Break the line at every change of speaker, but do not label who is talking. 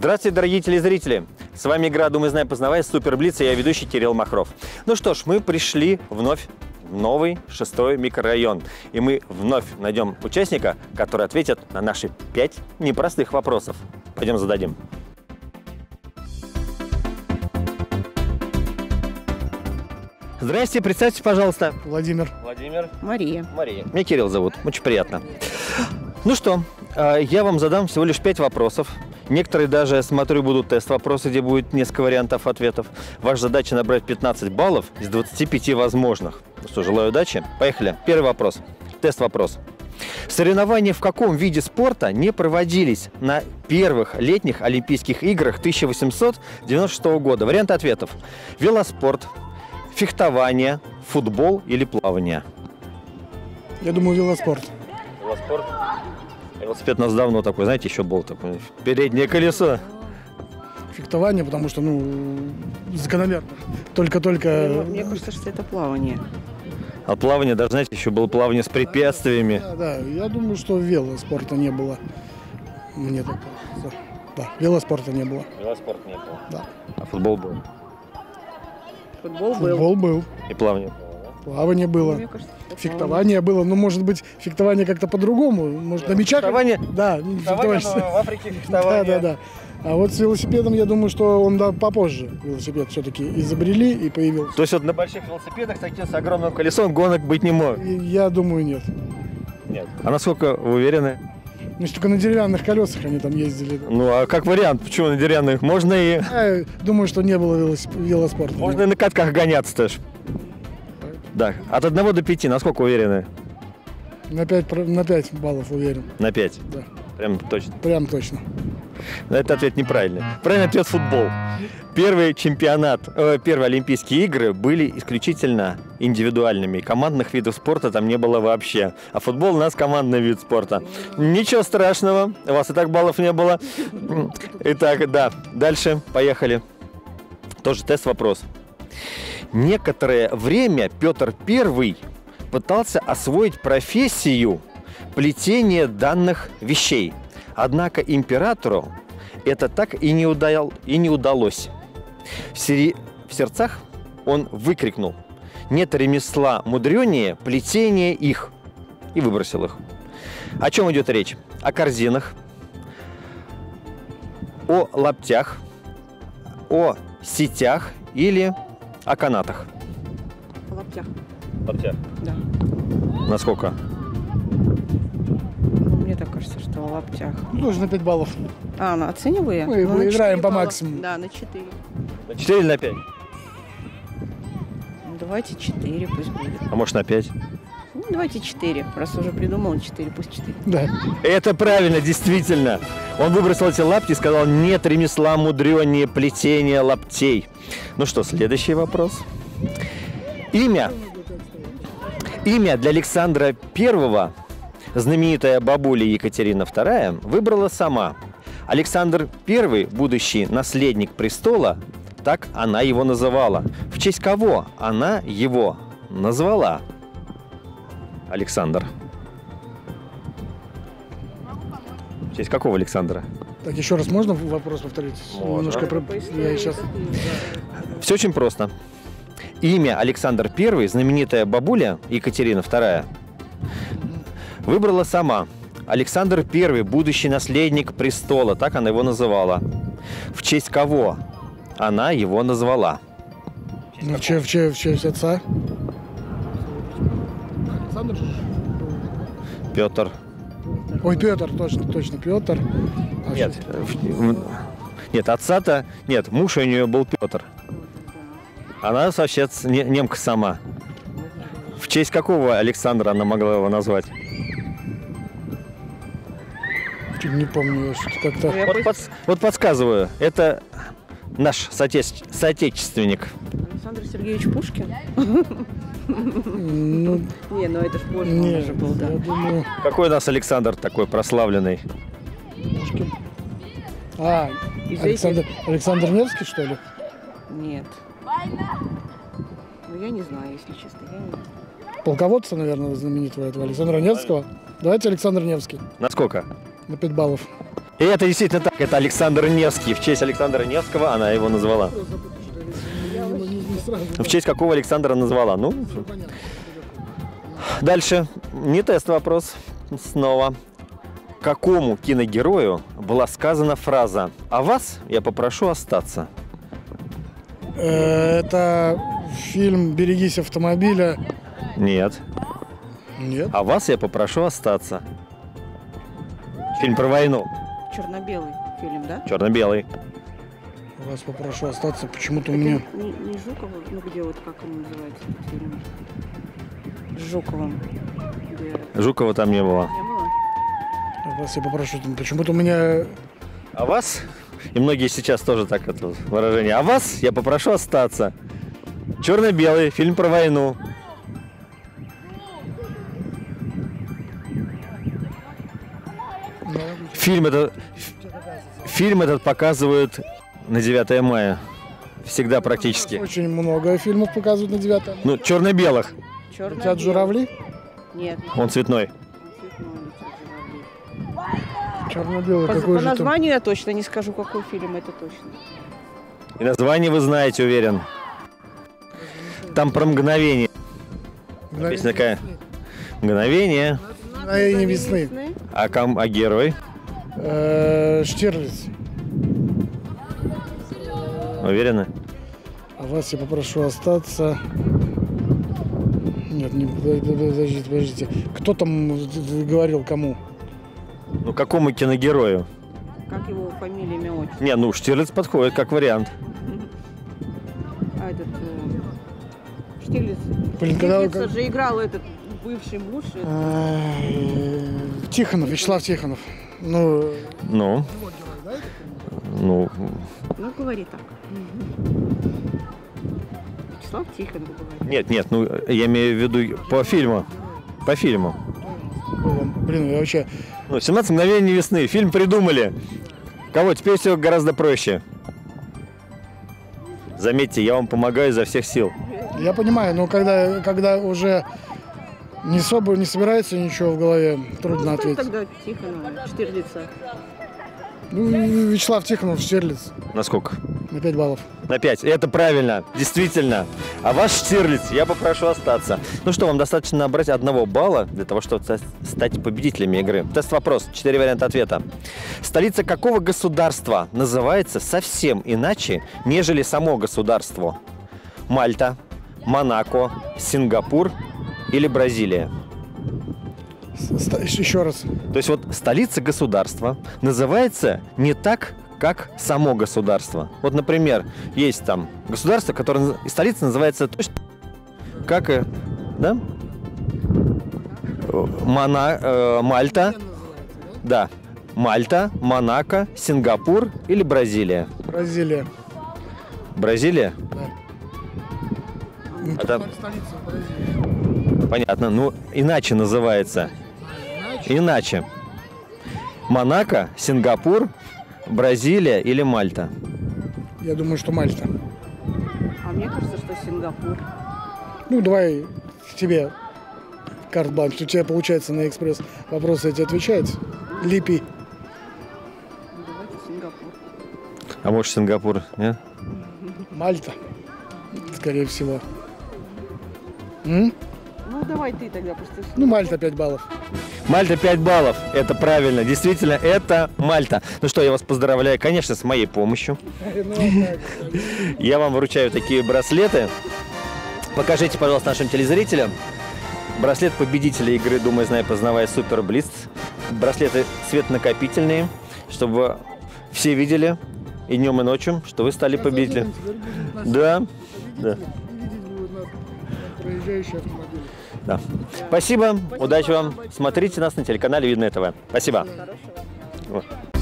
Здравствуйте, дорогие телезрители! С вами игра «Думай, знай, познавай», Супер Блиц, и я ведущий Кирилл Махров. Ну что ж, мы пришли вновь в новый 6-й микрорайон. И мы вновь найдем участника, который ответит на наши 5 непростых вопросов. Пойдем зададим. Здрасте, представьтесь, пожалуйста.
Владимир.
Владимир.
Мария.
Мария. Меня Кирилл зовут. Очень приятно. Ну что, я вам задам всего лишь 5 вопросов. Некоторые даже, смотрю, будут тест-вопросы, где будет несколько вариантов ответов. Ваша задача набрать 15 баллов из 25 возможных. Ну что, желаю удачи. Поехали. Первый вопрос. Тест-вопрос. Соревнования в каком виде спорта не проводились на первых летних Олимпийских играх 1896 года? Варианты ответов. Велоспорт, фехтование, футбол или плавание?
Я думаю, велоспорт.
Велоспорт. Велосипед у нас давно такой, знаете, еще был такой, переднее колесо.
Фехтование, потому что, закономерно. Только-только...
Мне кажется, что это плавание.
А плавание, даже, знаете, еще было плавание с препятствиями.
Да, я думаю, что велоспорта не было. Мне так кажется. Да, велоспорта не было.
Велоспорт не было.
Да.
А футбол был?
Футбол был.
Футбол был.
И плавание было, да?
Плавание было.
Мне кажется, что
Фехтование было. Ну, может быть, фехтование как-то по-другому. Может, на мечах?
Фехтование?
Да,
Фехтование,
фехтование.
в Африке фехтование.
Да. А вот с велосипедом, я думаю, что он попозже велосипед все-таки изобрели и появился.
То есть вот на больших велосипедах таких с огромным колесом гонок быть не может?
Я думаю, нет.
Нет. А насколько вы уверены?
Ну, только на деревянных колесах они там ездили.
Ну, а как вариант, почему на деревянных? Можно и...
Я думаю, что не было велоспорта.
Можно и на катках гоняться тоже. Да. От 1 до 5, насколько уверены?
На 5 баллов уверен.
На 5?
Да.
Прям точно?
Прям точно.
Но этот ответ неправильный. Правильный ответ – футбол. Первый первые Олимпийские игры были исключительно индивидуальными. Командных видов спорта там не было вообще. А футбол у нас командный вид спорта. Ничего страшного, у вас и так баллов не было. Итак, да, дальше, поехали. Тоже тест-вопрос. Некоторое время Петр I пытался освоить профессию плетения данных вещей. Однако императору это так и не удалось. В сердцах он выкрикнул: «Нет ремесла мудренее плетения их!» и выбросил их. О чем идет речь? О корзинах, о лаптях, о сетях или о канатах?
О лаптях.
Лаптях?
Да.
Насколько?
Мне так кажется, что о лаптях.
Тоже на 5 баллов.
Ну оцениваю?
Мы
на
играем
4
по
балла.
максимуму.
Да, на 4.
На 4 или на 5?
Давайте 4 пусть будет.
А может на 5?
Ну, давайте 4. Раз уже придумал 4, пусть 4.
Да.
Это правильно, действительно. Он выбросил эти лапти и сказал: нет ремесла мудренее плетения лаптей. Ну что, следующий вопрос. Имя для Александра I знаменитая бабуля Екатерина II выбрала сама. Александр I, будущий наследник престола, так она его называла. В честь кого она его назвала? Александр. В честь какого Александра?
Так, еще раз можно вопрос повторить?
Можно.
Я сейчас...
Все очень просто. Имя Александр I, знаменитая бабуля Екатерина II, выбрала сама. Александр I, будущий наследник престола, так она его называла. В честь кого она его назвала?
В честь отца. Александр?
Петр.
Ой, Петр, точно, Петр.
Нет, отца-то... Нет, муж у нее был Петр. Она вообще немка сама. В честь какого Александра она могла его назвать?
Не помню, я что-то как-то...
Вот подсказываю. Это наш соотечественник.
Александр Сергеевич Пушкин?
Ну,
Не, ну это ж позже он уже был, да.
Я думаю,
Какой у нас Александр такой прославленный?
Пушкин.
Из
Александр Невский, что ли?
Нет. Ну, я не знаю, если честно. Я не...
Полководца, наверное, знаменитого этого Александра Невского. Давайте Александр Невский.
На сколько?
На 5 баллов.
И это действительно так. Это Александр Невский. В честь Александра Невского она его назвала. В честь какого Александра назвала? Ну, дальше. Не тест вопрос. Снова. Какому киногерою была сказана фраза «А вас я попрошу остаться»?
Это фильм «Берегись автомобиля».
Нет.
Нет.
«А вас я попрошу остаться». Фильм про войну.
Черно-белый фильм, да?
Черно-белый.
Вас попрошу остаться. Почему-то у меня...
Не Жукова, ну где вот как он называется этот фильм? С Жуковым. Где...
Жукова там не было.
Не было?
Вас я попрошу. Почему-то у меня...
А вас, и многие сейчас тоже так это выражение, а вас я попрошу остаться. Черно-белый, фильм про войну. Фильм этот показывают на 9 мая. Всегда практически.
Очень много фильмов показывают на 9 мая.
Ну, черно-белых.
Летят журавли?
Нет.
Он цветной.
Черно-белый
По
какой же там?
названию я точно не скажу, какой фильм это точно.
И название вы знаете, уверен. Там про мгновение. Песня такая. Мгновение.
Мгновение весны.
А герой?
Штирлиц.
Уверены?
А вас я попрошу остаться. Нет, не, подождите. Кто там говорил кому?
Ну, какому киногерою?
Как его фамилия, имя, отчество?
Не, ну, Штирлиц подходит как вариант.
А этот... Штирлиц.
Блин, когда...
Штирлица же играл этот бывший муж.
Тихонов, Вячеслав Тихонов. Ну...
Ну,
Ну, говори так. Вячеслав Тихонов говорит.
нет, ну, я имею в виду по фильму. По фильму.
Блин, я вообще...
Ну, 17 мгновений весны. Фильм придумали. Кого? Теперь все гораздо проще. Заметьте, я вам помогаю изо всех сил.
Я понимаю, но когда уже не собирается ничего в голове, трудно ответить.
Тогда Тихонова, Штирлица.
Ну, Вячеслав Тихонов, Штирлиц.
На сколько?
На 5 баллов.
На 5. Это правильно, действительно. А ваш Штирлиц, я попрошу остаться. Ну что, вам достаточно набрать 1 балла для того, чтобы стать победителями игры. Тест-вопрос, 4 варианта ответа. Столица какого государства называется совсем иначе, нежели само государство? Мальта, Монако, Сингапур или Бразилия?
Еще раз.
То есть вот столица государства называется не так, как само государство. Вот, например, есть там государство, которое и столица называется точно как и, да? Мальта, да, Мальта, Монако, Сингапур или Бразилия?
Бразилия.
Бразилия?
Да.
Это... Понятно. Ну, иначе называется. Иначе. Монако, Сингапур, Бразилия или Мальта?
Я думаю, что Мальта.
А мне кажется, что Сингапур.
Ну, давай тебе карт-бланш. У тебя получается на экспресс вопросы эти отвечать. Липи.
Давайте Сингапур.
А может Сингапур, нет?
Мальта. Скорее всего.
Ну, давай ты тогда просто...
Ну, Мальта 5 баллов.
Мальта 5 баллов. Это правильно. Действительно, это Мальта. Ну что, я вас поздравляю, конечно, с моей помощью. Я вам вручаю такие браслеты. Покажите, пожалуйста, нашим телезрителям. Браслет победителя игры «Думай, знай, познавай» Супер Блиц. Браслеты цветонакопительные, чтобы все видели и днем, и ночью, что вы стали победителем. Да. Да.
Проезжающие автомобили.
Да. Спасибо, удачи вам. Смотрите нас на телеканале Видное ТВ. Спасибо.
Хорошего.
Вот.